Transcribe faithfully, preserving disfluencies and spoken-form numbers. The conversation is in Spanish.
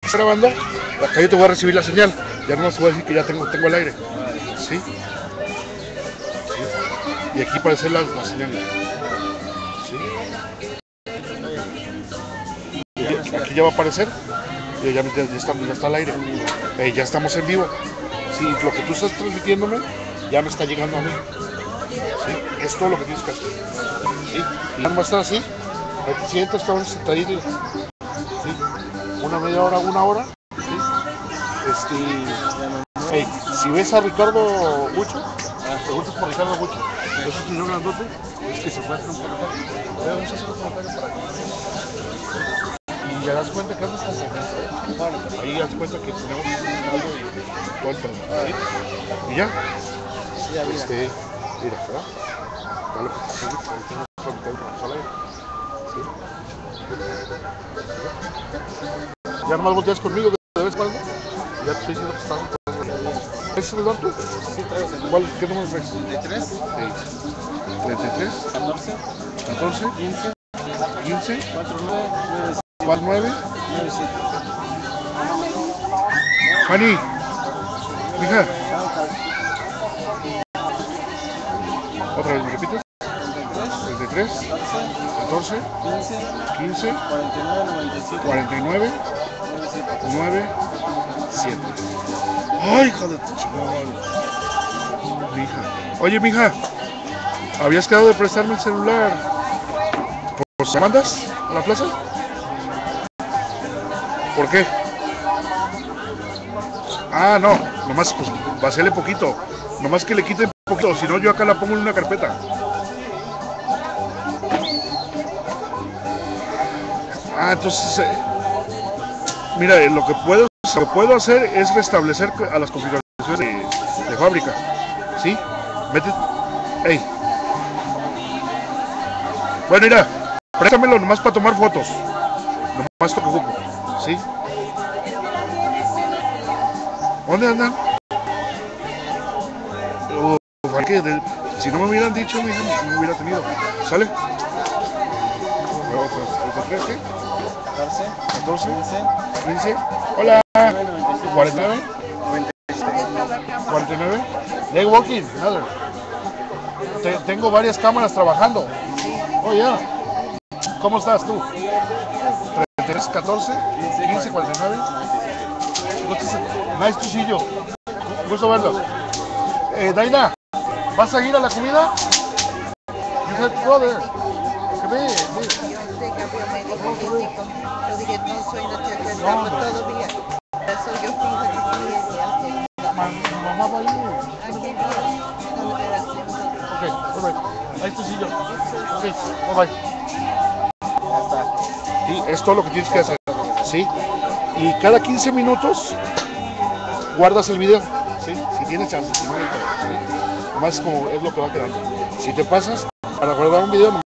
grabando, acá yo te voy a recibir la señal. Ya no te voy a decir que ya tengo, tengo el aire. ¿Sí? ¿Sí? Y aquí aparece la, la señal. ¿Sí? Y aquí ya va a aparecer. Ya, ya, ya, está, ya está al aire. Eh, ya estamos en vivo. Sí, lo que tú estás transmitiéndome ya me está llegando a mí. ¿Sí? Es todo lo que tienes que hacer. ¿Sí? Y ya no va a estar así. Ahí te sientas, te vas a sentar ahí. ¿Sí? Una media hora, una hora. ¿Sí? Este, hey, si ves a Ricardo Bucho, preguntas por Ricardo Bucho. Ese señor grandote es que se puede hacer un comentario. Vamos a hacer un comentario para ti. Y ya das cuenta que andas con confianza. Ahí das cuenta que tenemos algo y todo el tema. ¿Sí? Y ya. Este, mira, ¿verdad? Ya lo que te sigue, ahí tengo un comentario para el aire. ¿Sí? Ya nomás volteas conmigo de vez en cuando. Ya te estoy diciendo que estás. ¿Es celular tú? Sí, traigo celular. ¿Cuál? ¿Qué número traes? treinta y tres, Sí. treinta y tres, catorce, catorce, quince, quince, cuarenta y nueve, cuarenta y nueve, noventa y siete. Fanny, mija, otra vez, ¿me repites? treinta y tres, catorce, quince, cuarenta y nueve, noventa y siete. ¡Ay, hija de tu chingada! Mija. Oye, mija, ¿habías quedado de prestarme el celular? ¿Por qué mandas a la plaza? ¿Por qué? Ah, no, nomás pues vacíale poquito. Nomás que le quiten poquito, si no yo acá la pongo en una carpeta. Ah, entonces, eh, mira, eh, lo que puedo, lo que puedo hacer es restablecer a las configuraciones de, de fábrica. ¿Sí? Vete. Ey. Bueno, mira, préstamelo nomás para tomar fotos. Nomás toco ocupo. ¿Sí? ¿Dónde andan? Oh, que de, si no me hubieran dicho, no me hubiera tenido. ¿Sale? treinta y tres, ¿qué? catorce, catorce, quince, quince. Hola. cuarenta y nueve, cuarenta y nueve. cuarenta y nueve. Day walking. Another. Te, tengo varias cámaras trabajando. Oh, ya. Yeah. ¿Cómo estás tú? treinta y tres, catorce, quince, cuarenta y nueve. Nice to see you. Gusto verlo. Eh, Daina, ¿vas a ir a la comida? You had brother. Que ve, ve. Yo sé que había médico físico. Yo dije, no soy necesario todavía. Eso yo fijo que sí. Ma, mamá va a ir. Aquí viene la liberación. Ok, perfect. Nice to see you. Ok, bye bye. Ya está. Sí, es todo lo que tienes que hacer. Sí. Y cada quince minutos guardas el video. ¿Sí? Si tienes chance, si no, ¿sí? Además como es lo que va quedando. Si te pasas, para guardar un video